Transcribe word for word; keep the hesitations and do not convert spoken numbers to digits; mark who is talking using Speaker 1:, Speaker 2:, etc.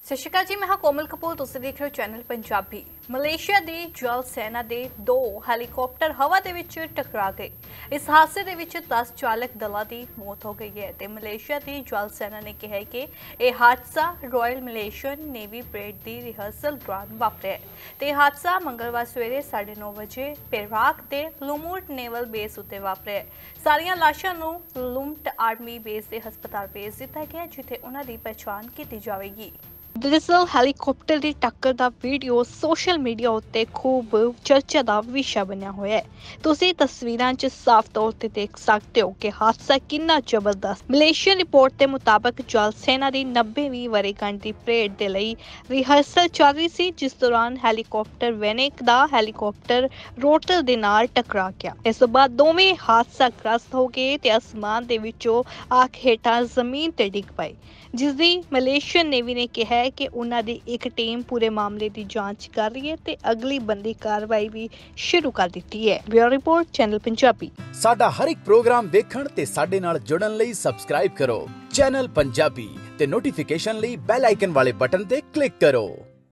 Speaker 1: ਸਤਿ ਸ਼੍ਰੀ ਅਕਾਲ ਜੀ, ਮੈਂ ਹਾਂ ਕੋਮਲ ਕਪੂਰ। ਤੁਸੀਂ ਦੇਖ ਰਹੇ ਹੋ ਚੈਨਲ ਪੰਜਾਬੀ। ਮਲੇਸ਼ੀਆ ਦੀ ਜਲ ਸੈਨਾ ਦੇ ਦੋ ਹੈਲੀਕਾਪਟਰ ਹਵਾ ਦੇ ਵਿੱਚ ਟਕਰਾ ਗਏ। ਇਸ ਹਾਦਸੇ ਦੇ ਵਿੱਚ ਦਸ ਚਾਲਕ ਦਲਾਂ ਦੀ ਮੌਤ ਹੋ ਗਈ ਹੈ ਤੇ ਮਲੇਸ਼ੀਆ ਦੀ ਜਲ ਸੈਨਾ ਨੇ ਕਿਹਾ ਹੈ ਕਿ ਇਹ ਹਾਦਸਾ ਰਾਇਲ ਮਲੇਸ਼ੀਅਨ ਨੇਵੀ ਪਰੇਡ ਦੀ ਰਿਹਰਸਲ ਦੌਰਾਨ ਵਾਪਰਿਆ ਹੈ ਤੇ ਇਹ ਹਾਦਸਾ ਮੰਗਲਵਾਰ ਸਵੇਰੇ ਸਾਢੇ ਨੌ ਵਜੇ ਪੈਰਾਕ ਦੇ ਲੁਮੂਟ ਨੇਵਲ ਬੇਸ ਉੱਤੇ ਵਾਪਰਿਆ ਹੈ। ਸਾਰੀਆਂ ਲਾਸ਼ਾਂ ਨੂੰ ਲੁਮਟ ਆਰਮੀ ਬੇਸ ਦੇ ਹਸਪਤਾਲ ਭੇਜ ਦਿੱਤਾ ਗਿਆ, ਜਿੱਥੇ ਉਹਨਾਂ ਦੀ ਪਛਾਣ ਕੀਤੀ ਜਾਵੇਗੀ। ਦਰਅਸਲ ਹੈਲੀਕਾਪਟਰ ਦੀ ਟੱਕਰ ਦਾ ਵੀਡੀਓ ਸੋਸ਼ਲ ਮੀਡੀਆ ਉੱਤੇ ਖੂਬ ਚਰਚਾ ਦਾ ਵਿਸ਼ਾ ਬਣਿਆ ਹੋਇਆ ਹੈ। ਤੁਸੀਂ ਤਸਵੀਰਾਂ 'ਚ ਸਾਫ਼ ਤੌਰ ਤੇ ਦੇਖ ਸਕਦੇ ਹੋ ਕਿ ਹਾਦਸਾ ਕਿੰਨਾ ਜ਼ਬਰਦਸਤ। ਮਲੇਸ਼ੀਅਨ ਰਿਪੋਰਟ ਦੇ ਮੁਤਾਬਕ ਜਲ ਸੈਨਾ ਦੀ ਨੱਬੇਵੀਂ ਵਰ੍ਹੇਗੰਢ ਦੀ ਪਰੇਡ ਦੇ ਲਈ ਰਿਹਰਸਲ ਚੱਲ ਰਹੀ ਸੀ, ਜਿਸ ਦੌਰਾਨ ਹੈਲੀਕਾਪਟਰ ਵੈਨੇਕ ਦਾ ਹੈਲੀਕਾਪਟਰ ਰੋਟਰ ਦੇ ਨਾਲ ਟਕਰਾ ਗਿਆ। ਇਸ ਤੋਂ ਬਾਅਦ ਦੋਵੇਂ ਹਾਦਸਾਗ੍ਰਸਤ ਹੋ ਗਏ ਤੇ ਅਸਮਾਨ ਦੇ ਵਿੱਚੋਂ ਆ ਕੇ ਹੇਠਾਂ ਜ਼ਮੀਨ ਤੇ ਡਿੱਗ ਪਏ, ਜਿਸ ਦੀ ਮਲੇਸ਼ੀਅਨ ਨੇਵੀ ਨੇ ਕਿਹਾ ਹੈ ਕਿ ਉਹਨਾਂ ਦੀ ਇੱਕ ਟੀਮ ਪੂਰੇ ਮਾਮਲੇ ਦੀ ਜਾਂਚ ਕਰ ਰਹੀ ਹੈ ਤੇ ਅਗਲੀ ਬੰਦੀ ਕਾਰਵਾਈ ਵੀ ਸ਼ੁਰੂ ਕਰ ਦਿੱਤੀ ਹੈ। Bureau report, channel Punjabi.
Speaker 2: ਸਾਡਾ ਹਰ ਇੱਕ ਪ੍ਰੋਗਰਾਮ ਦੇਖਣ ਤੇ ਸਾਡੇ ਨਾਲ ਜੁੜਨ ਲਈ ਸਬਸਕ੍ਰਾਈਬ ਕਰੋ ਚੈਨਲ ਪੰਜਾਬੀ ਤੇ ਨੋਟੀਫਿਕੇਸ਼ਨ ਲਈ ਬੈਲ ਆਈਕਨ ਵਾਲੇ ਬਟਨ ਤੇ ਕਲਿੱਕ ਕਰੋ।